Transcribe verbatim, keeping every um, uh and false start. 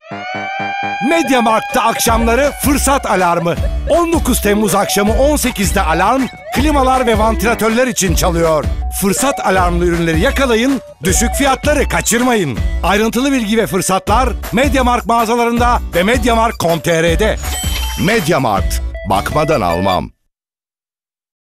MediaMarkt'ta akşamları fırsat alarmı. on dokuz Temmuz akşamı on sekizde alarm, klimalar ve vantilatörler için çalıyor. Fırsat alarmlı ürünleri yakalayın, düşük fiyatları kaçırmayın. Ayrıntılı bilgi ve fırsatlar MediaMarkt mağazalarında ve mediamarkt nokta com nokta tr'de. MediaMarkt. Bakmadan almam.